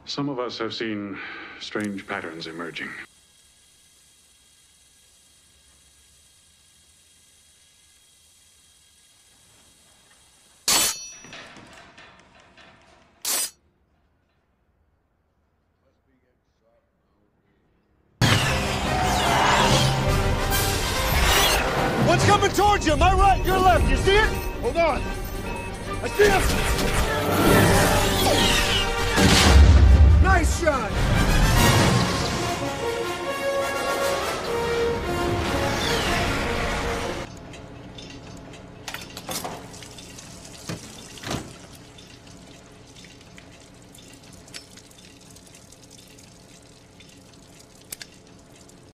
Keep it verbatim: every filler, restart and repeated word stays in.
Some of us have seen strange patterns emerging. One's coming towards you! My right, your left! You see it? Hold on! I see him! Nice shot!